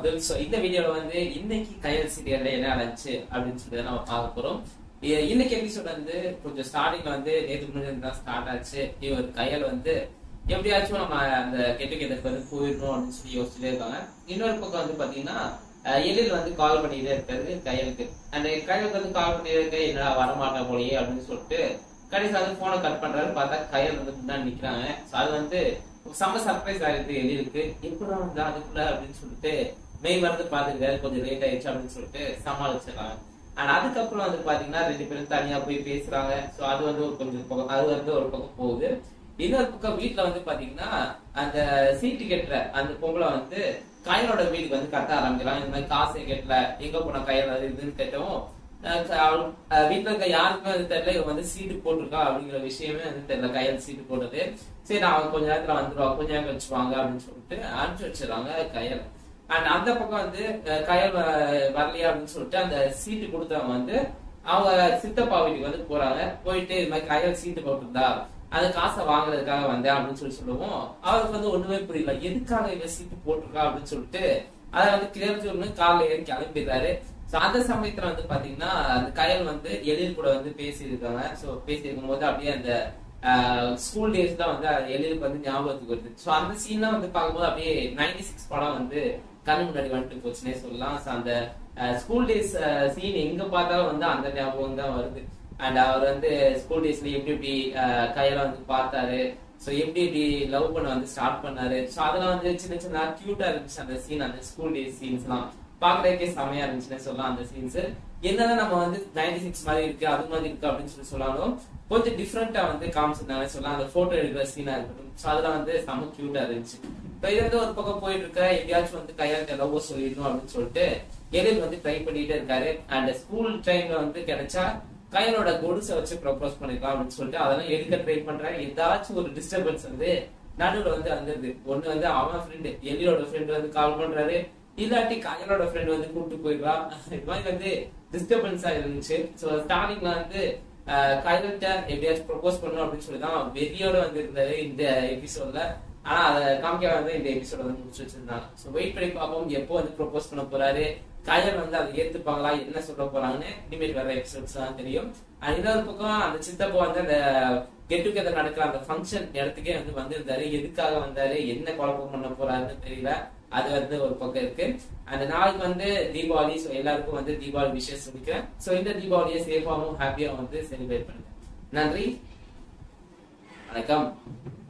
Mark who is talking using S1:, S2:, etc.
S1: Abdul. So இந்த வீடியோல வந்து இன்னைக்கு கயல் சீரியல்ல என்ன நடந்துச்சு அப்படின்னு சொல்லி நம்ம பார்க்க போறோம். இன்னைக்கு எபிசோட் வந்து கொஞ்சம் ஸ்டார்டிங்ல வந்து நேற்று முன்னாடி தான் ஸ்டார்ட் ஆச்சு. இவர் கயல் வந்து எப்படியாச்சும் நம்ம அந்த கெட்டுக்கு வந்து போயிடணும் அப்படின்னு சொல்லி யோசிச்சுட்டே இருக்காங்க. இன்னொரு பக்கம் வந்து பாத்தீங்கன்னா எழில் வந்து கால் பண்ணிட்டே இருக்காரு கயலுக்கு. அந்த கயலுக்கு வந்து கால் பண்ணிட்டே இருக்க என்னடா வரமாட்டேன் போலயே அப்படின்னு சொல்லிட்டு கடைசி வந்து போனை கட் பண்றாரு. பார்த்தா கயல் வந்து முன்னாடி நிக்கிறாங்க. அது வந்து செம்ம சர்ப்ரைஸ் ஆயிருக்கு எழிலுக்கு. எப்படா வந்து அதுக்குள்ள அப்படின்னு சொல்லிட்டு மெய் மறந்து பாத்துருக்காரு. கொஞ்சம் லேட் ஆயிடுச்சு அப்படின்னு சொல்லிட்டு சமாளிச்சிடறாங்க. ஆனா அதுக்கப்புறம் வந்து பாத்தீங்கன்னா ரெண்டு பேரும் தனியா போய் பேசுறாங்க. சோ அது வந்து ஒரு கொஞ்சம் பக்கம் அது வந்து ஒரு பக்கம் போகுது. இன்னொரு பக்கம் வீட்டுல வந்து பாத்தீங்கன்னா அந்த சீட்டு கட்டுற அந்த பொம்பளை வந்து கயலோட வீட்டுக்கு வந்து கத்த ஆரம்பிக்கிறாங்க. இந்த மாதிரி காசே கட்டல, எங்க போன கயல் அது இதுன்னு கேட்டவும் வீட்டுல இருக்க யாருக்குமே வந்து தெரியல இவங்க வந்து சீட்டு போட்டிருக்கா அப்படிங்கிற விஷயமே வந்து தெரியல. கயல் சீட்டு போட்டது. சரி அவங்க கொஞ்ச நேரத்துல வந்துருவா, கொஞ்ச நேரம் கழிச்சுவாங்க அப்படின்னு சொல்லிட்டு அனுப்பிச்சு வச்சிடறாங்க கயல். அண்ட் அந்த பக்கம் வந்து கயல் வரலையா அப்படின்னு சொல்லிட்டு அந்த சீட்டு கொடுத்தவங்க வந்து அவங்க சித்தப்பா வீட்டுக்கு வந்து போறாங்க. போயிட்டு இது மாதிரி கயல் சீட்டு போட்டிருந்தா அது காசை வாங்குறதுக்காக வந்தேன் அப்படின்னு சொல்லி சொல்லுவோம். அவருக்கு வந்து ஒண்ணுமே புரியல, எதுக்காக இவ சீட்டு போட்டிருக்கா அப்படின்னு சொல்லிட்டு அதை வந்து கிளம்பி ஒண்ணு கார்ல ஏறி கிளம்பிடுறாரு. சோ அந்த சமயத்துல வந்து பாத்தீங்கன்னா அந்த கயல் வந்து எழில் கூட வந்து பேசியிருக்காங்க. சோ பேசியிருக்கும் போது அப்படியே அந்த ஸ்கூல் டேஸ் தான் வந்து எழிலுக்கு வந்து ஞாபகத்துக்கு வருது. சோ அந்த சீன்லாம் வந்து பார்க்கும்போது அப்படியே 96 படம் வந்து கண்ணு முன்னாடி வந்துட்டு போச்சுன்னே சொல்லலாம். சோ அந்த ஸ்கூல் டேஸ் சீன் எங்க பார்த்தாலும் வந்து அந்த ஞாபகம் தான் வருது. அண்ட் அவர் வந்து ஸ்கூல் டேஸ்ல எப்படி எப்படி கையில வந்து பார்த்தாரு, சோ எப்படி எப்படி லவ் பண்ண வந்து ஸ்டார்ட் பண்ணாரு. சோ அதெல்லாம் வந்து சின்ன சின்ன கியூட்டா இருந்துச்சு அந்த சீன். அந்த ஸ்கூல் டேஸ் சீன்ஸ் எல்லாம் பாக்குறதுக்கே செமையா இருந்துச்சுன்னு சொல்லலாம். அந்த சீன்ஸ் என்னதான் நம்ம வந்து 96 மாதிரி இருக்கு அது மாதிரி இருக்கு அப்படின்னு சொல்லி சொன்னாலும் கொஞ்சம் டிஃப்ரெண்டா வந்து காமிச்சிருந்தாங்க சொல்லலாம். அந்த போட்டோ எடுக்கிற சீனா இருக்கட்டும், சோ அதெல்லாம் வந்து செம கியூட்டா இருந்துச்சு. இப்ப இது வந்து ஒரு பக்கம் போயிட்டு இருக்க எப்படியாச்சும் வந்து கையாள லவ் சொல்லிடணும் அப்படின்னு சொல்லிட்டு எழில் வந்து ட்ரை பண்ணிட்டே இருக்காரு. அண்ட் ஸ்கூல் டைம்ல வந்து கிடைச்சா கையலோட கொலுசை வச்சு ப்ரப்போஸ் பண்ணிக்கலாம் அப்படின்னு சொல்லிட்டு அதெல்லாம் எடுக்க ட்ரை பண்றாரு. ஏதாச்சும் ஒரு டிஸ்டர்பன்ஸ் வந்து நடுவுல வந்து வந்துருது. ஒண்ணு வந்து அவன் ஃப்ரெண்டு எழிலோட ஃப்ரெண்டு வந்து கால் பண்றாரு, இல்லாட்டி கையலோட ஃப்ரெண்ட் வந்து கூப்பிட்டு போயிடலாம். இது மாதிரி வந்து டிஸ்டர்பன்ஸா இருந்துச்சு. சோ ஸ்டார்டிங்ல வந்து கையல்கிட்ட எப்படியாச்சும் ப்ரப்போஸ் பண்ணணும் அப்படின்னு சொல்லி தான் வெறியோட வந்து இருந்தாரு இந்த எபிசோட்ல. ஆனா அதை காமிக்க வந்து இந்த எபிசோட வந்து முடிச்சு வச்சிருந்தாங்க. சோ வெயிட் பண்ணி பார்ப்போம் எப்போ வந்து ப்ரப்போஸ் பண்ண போறாரு, கயல் வந்து அதை ஏத்துப்பாங்களா, என்ன சொல்ல போறாங்கன்னு இனிமேல் வர எபிசோட்ஸ் தான் தெரியும். இன்னொரு பக்கம் அந்த சித்தப்பா வந்து அந்த கெட் டுகெதர் நடக்கிற அந்த ஃபங்க்ஷன் இடத்துக்கே வந்து வந்திருந்தாரு. எதுக்காக வந்தாரு, என்ன குழப்பம் பண்ண போறாருன்னு தெரியல. அது வந்து ஒரு பக்கம் இருக்கு. அந்த நாளைக்கு வந்து தீபாவளி. சோ எல்லாருக்கும் வந்து தீபாவளி விஷஸ் சொல்லிக்கிறேன். சோ இந்த தீபாவளியை சேஃபாவும் ஹாப்பியா வந்து செலிப்ரேட் பண்ணுங்க. நன்றி, வணக்கம்.